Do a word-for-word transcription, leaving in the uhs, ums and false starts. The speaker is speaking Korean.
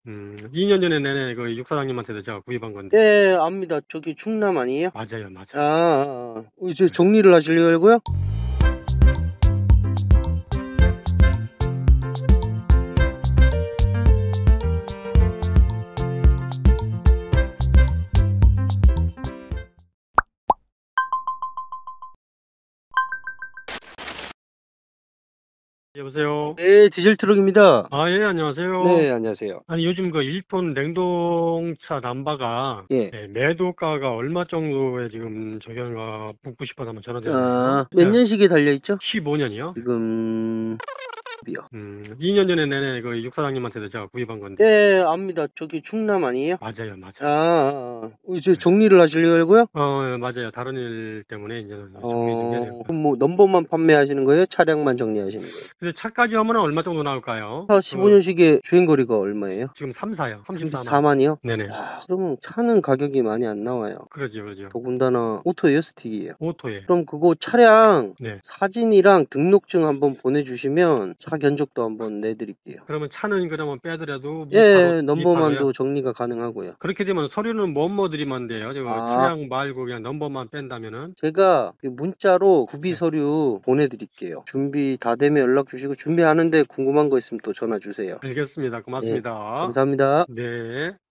음, 이 년 전에 내내 그 육사장님한테도 제가 구입한 건데. 네, 압니다. 저기 충남 아니에요? 맞아요, 아, 맞아요. 아, 아. 이제 네. 정리를 하시려고요? 여보세요? 네, 디젤 트럭입니다. 아, 예, 안녕하세요. 네, 안녕하세요. 아니, 요즘 그 일 톤 냉동차 남바가 예. 예, 매도가가 얼마 정도에 지금 저기가 붙고 싶어서 한번 전화드렸네요. 아, 몇 예, 년식에 달려있죠? 십오 년이요? 지금, 이요. 음, 이 년 전에 내내 그 육사장님한테도 제가 구입한 건데. 네, 압니다. 저기 충남 아니에요? 맞아요, 아, 맞아요. 아, 아. 이제 네. 정리를 하시려고요? 어, 예, 맞아요. 다른 일 때문에 이제 정리 좀 해야 어, 돼요. 그럼 뭐 넘버만 판매하시는 거예요? 차량만 정리하시는 거예요? 근데 차까지 하면 얼마 정도 나올까요? 차 그, 십오 년식의 주행거리가 얼마예요? 지금 삼, 사요. 삼십사만. 삼십사만이요? 네네. 야, 그러면 차는 가격이 많이 안 나와요. 그러죠, 그러죠. 더군다나 오토예요, 스틱이에요? 오토에. 그럼 그거 차량 네. 사진이랑 등록증 한번 보내주시면 차 견적도 한번 내드릴게요. 그러면 차는 그러면 빼더라도 예, 무파로, 예, 무파로요? 넘버만도 정리가 가능하고요. 그렇게 되면 서류는 뭐 뭐 드리면 돼요? 저 아, 차량 말고 그냥 넘버만 뺀다면은? 제가 그 문자로 구비 네. 서류 보내드릴게요. 준비 다 되면 연락 주시고, 준비하는데 궁금한 거 있으면 또 전화 주세요. 알겠습니다. 예, 고맙습니다. 감사합니다. 네.